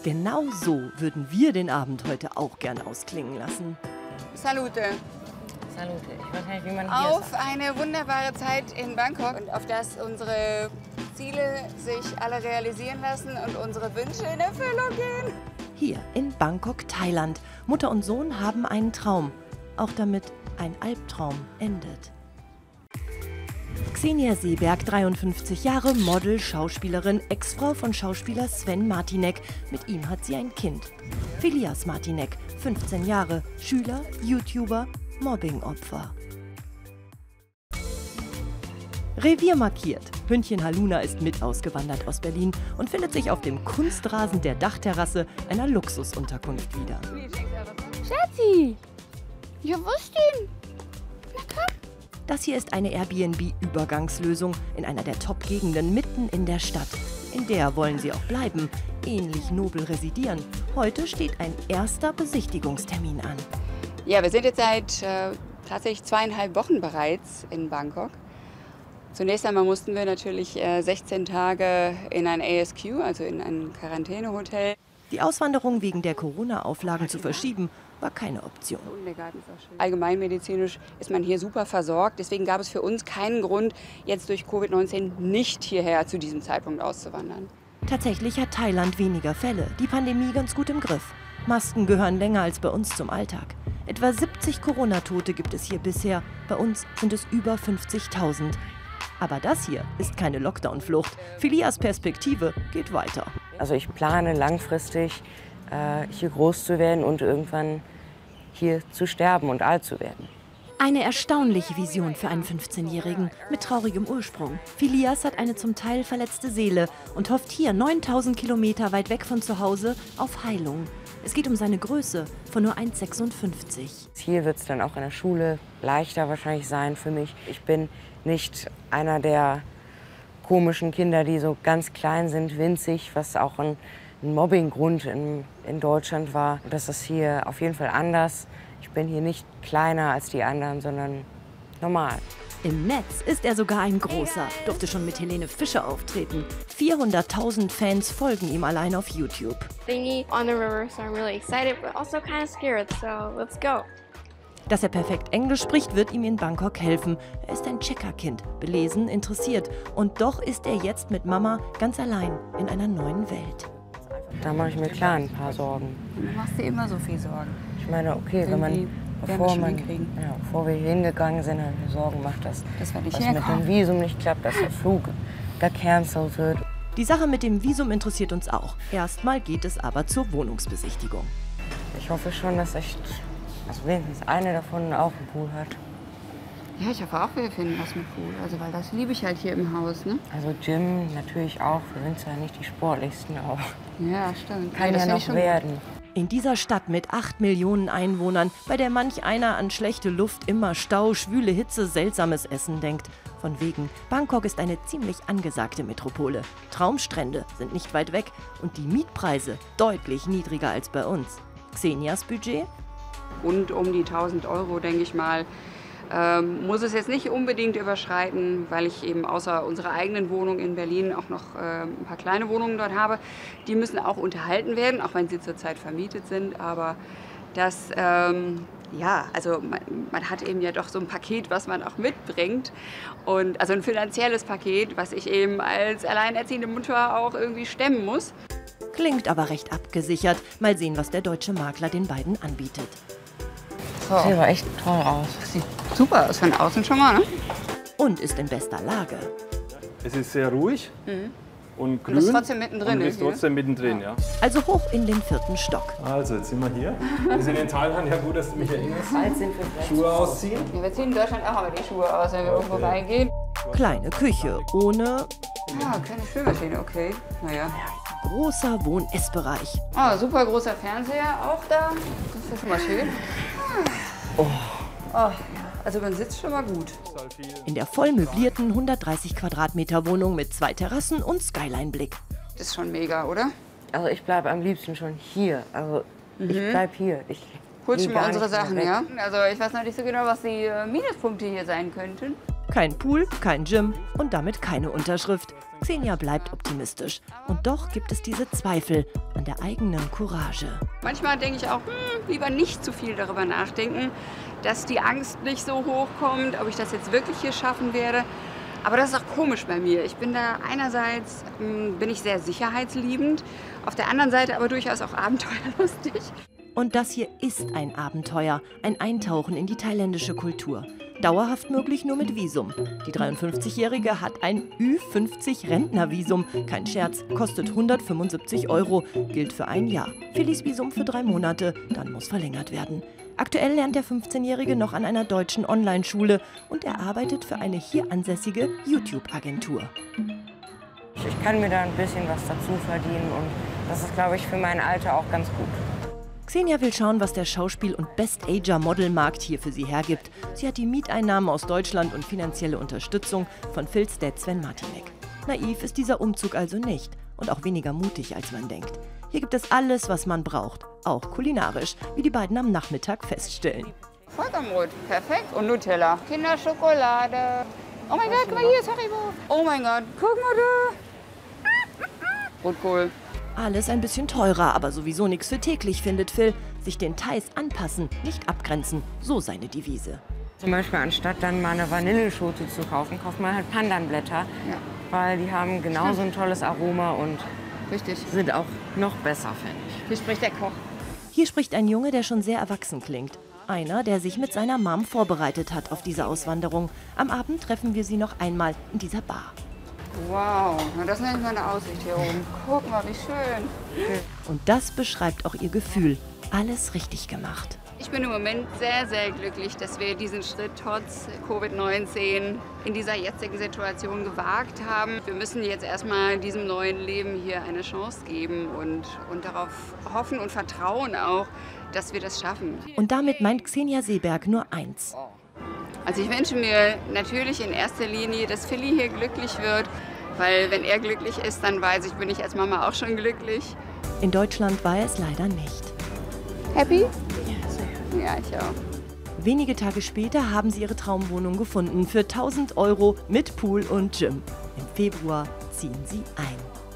genau so würden wir den Abend heute auch gern ausklingen lassen. Salute. Salute. Ich weiß nicht, wie man hier Auf eine wunderbare Zeit in Bangkok und auf das unsere Ziele sich alle realisieren lassen und unsere Wünsche in Erfüllung gehen. Hier in Bangkok, Thailand. Mutter und Sohn haben einen Traum, auch damit ein Albtraum endet. Xenia Seeberg, 53 Jahre, Model, Schauspielerin, Ex-Frau von Schauspieler Sven Martinek. Mit ihm hat sie ein Kind. Filias Martinek, 15 Jahre, Schüler, YouTuber, Mobbing-Opfer. Revier markiert. Hündchen Haluna ist mit ausgewandert aus Berlin und findet sich auf dem Kunstrasen der Dachterrasse einer Luxusunterkunft wieder. Schatzi! Ja, was denn? Na komm. Das hier ist eine Airbnb-Übergangslösung in einer der Top-Gegenden mitten in der Stadt. In der wollen sie auch bleiben, ähnlich nobel residieren. Heute steht ein erster Besichtigungstermin an. Ja, wir sind jetzt seit tatsächlich 2,5 Wochen bereits in Bangkok. Zunächst einmal mussten wir natürlich 16 Tage in ein ASQ, also in ein Quarantänehotel. Die Auswanderung wegen der Corona-Auflagen zu verschieben, war keine Option. Allgemeinmedizinisch ist man hier super versorgt. Deswegen gab es für uns keinen Grund, jetzt durch Covid-19 nicht hierher zu diesem Zeitpunkt auszuwandern. Tatsächlich hat Thailand weniger Fälle, die Pandemie ganz gut im Griff. Masken gehören länger als bei uns zum Alltag. Etwa 70 Corona-Tote gibt es hier bisher. Bei uns sind es über 50.000. Aber das hier ist keine Lockdown-Flucht. Filias Perspektive geht weiter. Also ich plane langfristig, hier groß zu werden und irgendwann hier zu sterben und alt zu werden. Eine erstaunliche Vision für einen 15-Jährigen mit traurigem Ursprung. Filias hat eine zum Teil verletzte Seele und hofft hier 9.000 Kilometer weit weg von zu Hause auf Heilung. Es geht um seine Größe von nur 1,56. Hier wird es dann auch in der Schule leichter wahrscheinlich sein für mich. Ich bin nicht einer der komischen Kinder, die so ganz klein sind, winzig, was auch ein Mobbinggrund in Deutschland war. Das ist hier auf jeden Fall anders. Ich bin hier nicht kleiner als die anderen, sondern normal. Im Netz ist er sogar ein großer, durfte schon mit Helene Fischer auftreten. 400.000 Fans folgen ihm allein auf YouTube. Thingy on the river, so I'm really excited, but also kind of scared, so let's go. Dass er perfekt Englisch spricht, wird ihm in Bangkok helfen. Er ist ein Checkerkind, belesen, interessiert. Und doch ist er jetzt mit Mama ganz allein in einer neuen Welt. Da mache ich mir klar ein paar Sorgen. Du machst dir immer so viel Sorgen. Ich meine, okay, bevor wir hier hingegangen sind, haben wir Sorgen gemacht, dass wir nicht was mit dem Visum nicht klappt, dass der Flug gecancelt wird. Die Sache mit dem Visum interessiert uns auch. Erstmal geht es aber zur Wohnungsbesichtigung. Ich hoffe schon, dass wenigstens eine davon auch einen Pool hat. Ja, ich hoffe auch, wir finden was mit Pool. Also, weil das liebe ich halt hier im Haus, ne? Also Gym natürlich auch. Wir sind zwar nicht die sportlichsten, aber ja, stimmt. Kann ja noch werden. In dieser Stadt mit 8 Millionen Einwohnern, bei der manch einer an schlechte Luft, immer Stau, schwüle Hitze, seltsames Essen denkt. Von wegen, Bangkok ist eine ziemlich angesagte Metropole. Traumstrände sind nicht weit weg und die Mietpreise deutlich niedriger als bei uns. Xenias Budget? Rund um die 1.000 Euro, denke ich mal. Muss es jetzt nicht unbedingt überschreiten, weil ich eben außer unserer eigenen Wohnung in Berlin auch noch ein paar kleine Wohnungen dort habe. Die müssen auch unterhalten werden, auch wenn sie zurzeit vermietet sind. Aber das, ja, also man hat eben ja doch so ein Paket, was man auch mitbringt. Und also ein finanzielles Paket, was ich eben als alleinerziehende Mutter auch irgendwie stemmen muss. Klingt aber recht abgesichert. Mal sehen, was der deutsche Makler den beiden anbietet. Das sieht aber echt toll aus. Sieht super aus von außen schon mal, ne? Und ist in bester Lage. Es ist sehr ruhig und grün. Und ist trotzdem mittendrin. Und ist trotzdem mittendrin, ja. Also hoch in den 4. Stock. Also, jetzt sind wir hier. Wir sind in Thailand. Ja, gut, dass du mich erinnerst. Bald sind wir vielleicht Schuhe ausziehen. Ja, wir ziehen in Deutschland auch mal die Schuhe aus, wenn wir irgendwo reingehen. Kleine Küche ohne Ja, kleine Spülmaschine, okay. Naja. großer Wohn-Essbereich. Oh, super großer Fernseher auch da. Das ist ja schon mal schön. Oh, ja. Also man sitzt schon mal gut. In der voll möblierten 130 Quadratmeter Wohnung mit 2 Terrassen und Skyline-Blick. Das ist schon mega, oder? Also ich bleibe am liebsten schon hier. Also ich bleibe hier. Holst du mal unsere Sachen, ja? Also ich weiß noch nicht so genau, was die Minuspunkte hier sein könnten. Kein Pool, kein Gym und damit keine Unterschrift. Xenia bleibt optimistisch. Und doch gibt es diese Zweifel an der eigenen Courage. Manchmal denke ich auch, lieber nicht zu viel darüber nachdenken, dass die Angst nicht so hoch kommt, ob ich das jetzt wirklich hier schaffen werde. Aber das ist auch komisch bei mir. Ich bin da einerseits bin ich sehr sicherheitsliebend, auf der anderen Seite aber durchaus auch abenteuerlustig. Und das hier ist ein Abenteuer, ein Eintauchen in die thailändische Kultur. Dauerhaft möglich nur mit Visum. Die 53-Jährige hat ein Ü50-Rentnervisum. Kein Scherz, kostet 175 €, gilt für ein Jahr. Phillys Visum für 3 Monate, dann muss verlängert werden. Aktuell lernt der 15-Jährige noch an einer deutschen Online-Schule und er arbeitet für eine hier ansässige YouTube-Agentur. Ich kann mir da ein bisschen was dazu verdienen und das ist, glaube ich, für mein Alter auch ganz gut. Xenia will schauen, was der Schauspiel- und Best-Ager-Model-Markt hier für sie hergibt. Sie hat die Mieteinnahmen aus Deutschland und finanzielle Unterstützung von Phils Dad Sven Martinek. Naiv ist dieser Umzug also nicht und auch weniger mutig, als man denkt. Hier gibt es alles, was man braucht, auch kulinarisch, wie die beiden am Nachmittag feststellen. Vollkornbrot, perfekt. Und Nutella. Kinderschokolade. Oh mein Gott, guck mal hier ist Haribo. Oh mein Gott, guck mal da. Rotkohl. Alles ein bisschen teurer, aber sowieso nichts für täglich, findet Phil. Sich den Thais anpassen, nicht abgrenzen, so seine Devise. Zum Beispiel anstatt dann mal eine Vanilleschote zu kaufen, kauft man halt Pandanblätter, weil die haben genauso ein tolles Aroma und sind auch noch besser, finde ich. Hier spricht der Koch. Hier spricht ein Junge, der schon sehr erwachsen klingt. Einer, der sich mit seiner Mom vorbereitet hat auf diese Auswanderung. Am Abend treffen wir sie noch einmal in dieser Bar. Wow, na das nennt man eine Aussicht hier oben. Guck mal, wie schön. Und das beschreibt auch ihr Gefühl. Alles richtig gemacht. Ich bin im Moment sehr, sehr glücklich, dass wir diesen Schritt trotz Covid-19 in dieser jetzigen Situation gewagt haben. Wir müssen jetzt erstmal diesem neuen Leben hier eine Chance geben und darauf hoffen und vertrauen auch, dass wir das schaffen. Und damit meint Xenia Seeberg nur eins. Also ich wünsche mir natürlich in erster Linie, dass Philly hier glücklich wird, weil wenn er glücklich ist, dann weiß ich, bin ich als Mama auch schon glücklich. In Deutschland war er es leider nicht. Happy? Ja, ich auch. Wenige Tage später haben sie ihre Traumwohnung gefunden für 1.000 € mit Pool und Gym. Im Februar ziehen sie ein.